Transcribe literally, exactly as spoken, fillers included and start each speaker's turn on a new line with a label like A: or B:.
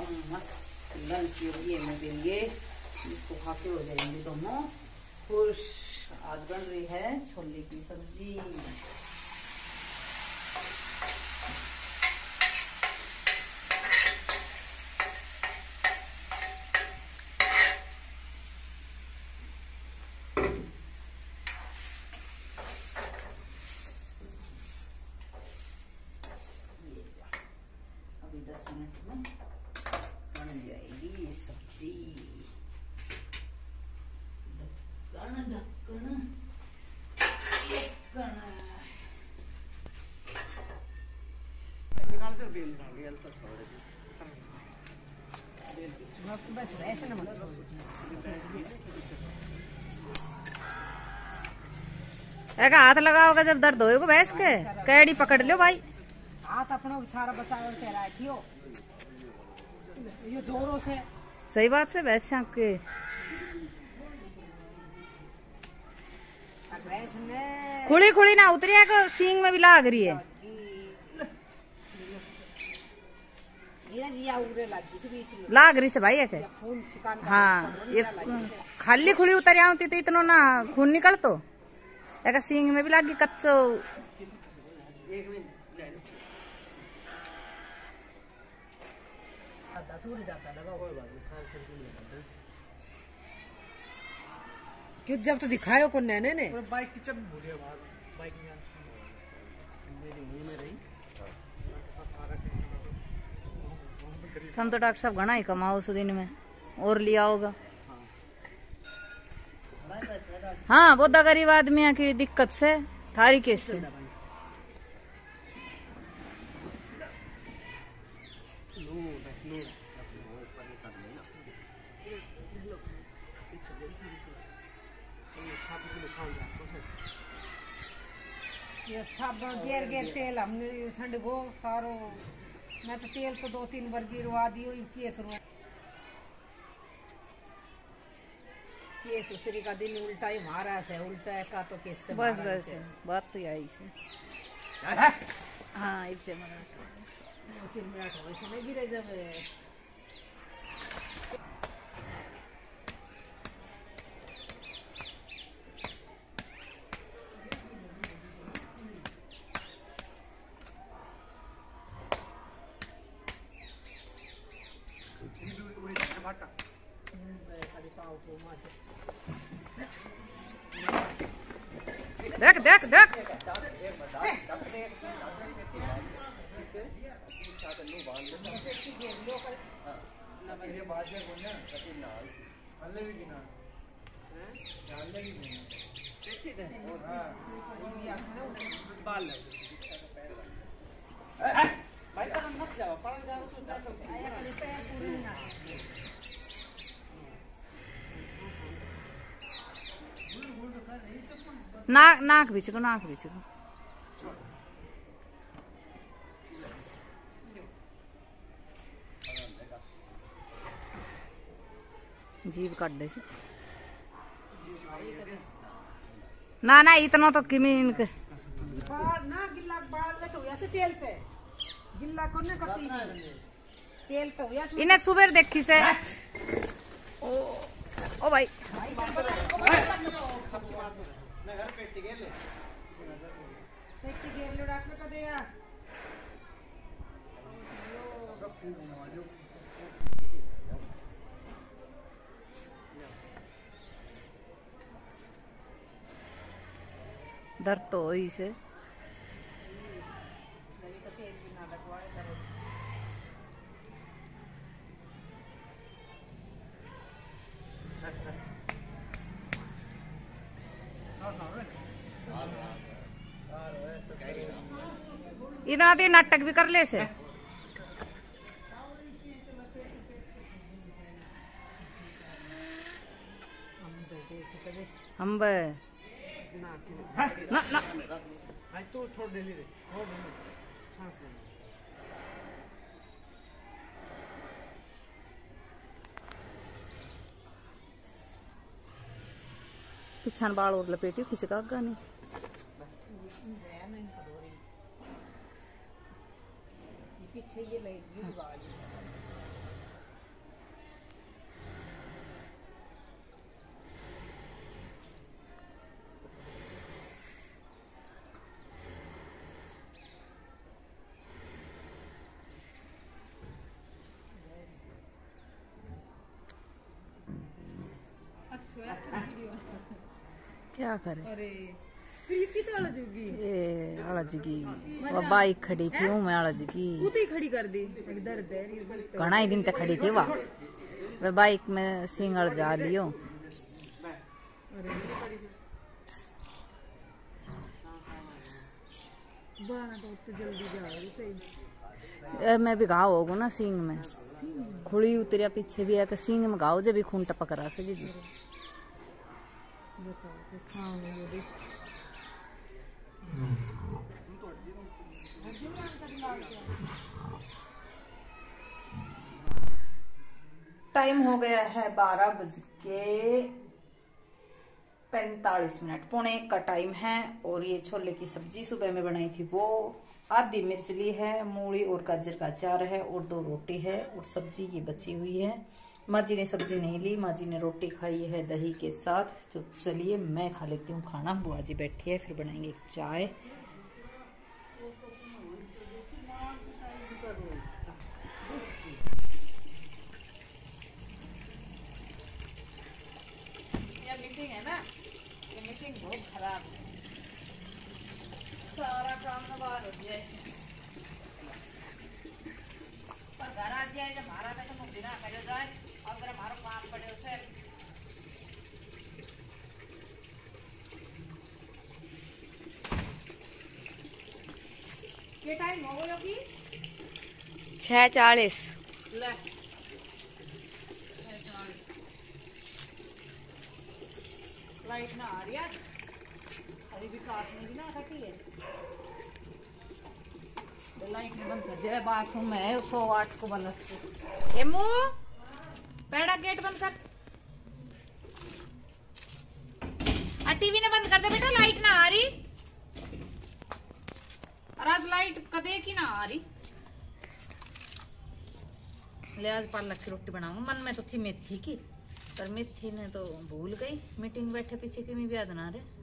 A: एकदम मस्त लंच ये मेरे लिए, इसको खा के हो जाएंगे दोनों खुश। आज बन रही है छोले की सब्जी। अभी दस मिनट में बन जाएगी ये सब्जी। ढक्कन ढक्कन ढक्कन निकाल कर बेल निकाल लिया तो बस ऐसे ना मत
B: ऐका हाथ लगाओगे जब दर्द होएगा भैंस के कैडी पकड़ लो भाई।
A: हाथ अपना सारा बचाव के रखियो ये जोरों से।
B: सही बात से भैंस शांक के खुली खुली ना उतरी है को सींग में भी लाग रही है। लाग रही से भाई है के हाँ ये खाली खुली उतर आती तो इतना ना खून निकल तो एक सींग में भी लागी कच्चो।
A: क्यों जब तो दिखायो को नैने ने
C: बाइक की चब भूलिए बाइक में
B: हम तो डॉक्टर साहब घना ही कमाओ उस दिन में और लिया होगा। हाँ बहुत गरीब आदमी की दिक्कत से थारी केस से
A: ये सब गेर गेर तेल हमने संड गो सारो। मैं तो तेल तो दो तीन बार गिरवा दियो ये करूँ ये सुसरी का दिन उल्टा ही मारा से उल्टा का तो केस से
B: बस बस बात तो यही से हाँ इससे मना
A: तीन मिनट वैसे नहीं गिरे जब
B: देख देख देख नाक नाक बीच को नाक बीच को जीव काट दे से ना ना इतना तो किमी इनके
A: ना गिल्ला बाल तो ऐसे तेल पे गिल्ला को ना कती तेल तो ऐसे
B: इन्हें सुबह देखी से ओ ओ भाई
A: पेटी गेर लो रख लो कदे यार
B: दर्द तो हो ही से इतना तो नाटक भी कर ले से हम ना ना
C: तो थोड़ा डेली रे थोड़ा डेली सांस ले
B: पिछान बाल और लपेटी खिंचका गाने
A: पीछे ये
B: क्या करे।
D: अरे फिर ये कितना अलजगी
B: ये अलजगी वो बाइक खड़ी थी मैं अलजगी
D: उतनी खड़ी कर दी इधर
B: घना ही दिन तक खड़ी थी वाह वे बाइक में सिंगल जा लियो।
D: बाना तो उतनी जल्दी जाओगी सही।
B: ए, मैं भी घाव होगा ना सींग में खुली उतरिया पीछे भी है सींग में घाव जे भी खून टपक रहा से जी टाइम हो गया है बारह बज के पैंतालीस मिनट पौने एक का टाइम है और ये छोले की सब्जी सुबह में बनाई थी वो आधी मिर्च ली है मूली और गाजर का अचार है और दो रोटी है और सब्जी ये बची हुई है। माँ जी ने सब्जी नहीं ली माँ जी ने रोटी खाई है दही के साथ। तो चलिए मैं खा लेती हूँ खाना बुआ जी बैठी है फिर बनाएंगे चाय। ये मीटिंग है ना ये मीटिंग बहुत खराब है सारा काम ना बाहर हो गया पर घर आ जाए जब हमारा तो मुझे बिना करे जाए अगर हमारा काम पड़े उसे ये टाइम हो गया कि छह चालीस ले लाइट ना आ रही है अभी विकास में भी ना कटी है लाइट बंद कर दिया बाथरूम में सौ वाट को बल्ब एमू पेड़ा गेट बंद कर आ टीवी ने बंद कर दे बेटा लाइट ना आ रही और आज लाइट कदे की ना आ रही। ले आज पालक की रोटी बनाऊंगा मन में तो थी मेथी की पर मेथी ने तो भूल गई मीटिंग बैठे पीछे की मैं भी याद ना रहे।